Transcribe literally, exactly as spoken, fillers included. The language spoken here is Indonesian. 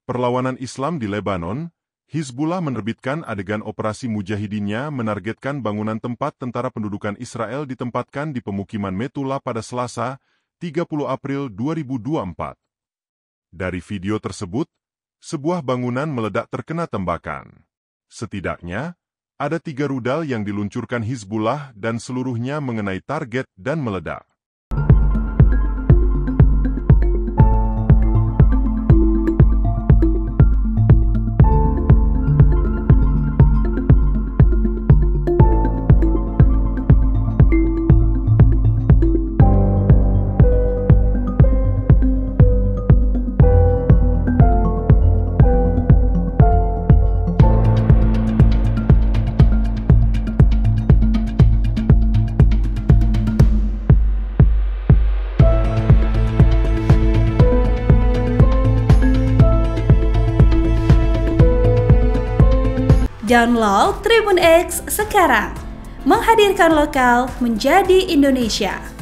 Perlawanan Islam di Lebanon, Hizbullah menerbitkan adegan operasi mujahidinnya menargetkan bangunan tempat tentara pendudukan Israel ditempatkan di pemukiman Metula pada Selasa, tiga puluh April dua ribu dua puluh empat. Dari video tersebut, sebuah bangunan meledak terkena tembakan. Setidaknya, ada tiga rudal yang diluncurkan Hizbullah dan seluruhnya mengenai target dan meledak. Download Tribun X sekarang, menghadirkan lokal menjadi Indonesia.